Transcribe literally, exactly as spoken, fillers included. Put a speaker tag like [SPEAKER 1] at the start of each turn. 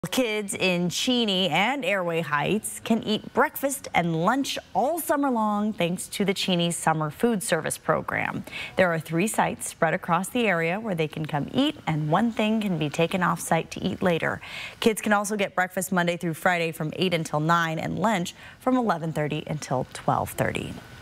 [SPEAKER 1] Kids in Cheney and Airway Heights can eat breakfast and lunch all summer long thanks to the Cheney Summer Food Service Program. There are three sites spread across the area where they can come eat, and one thing can be taken off site to eat later. Kids can also get breakfast Monday through Friday from eight until nine and lunch from eleven thirty until twelve thirty.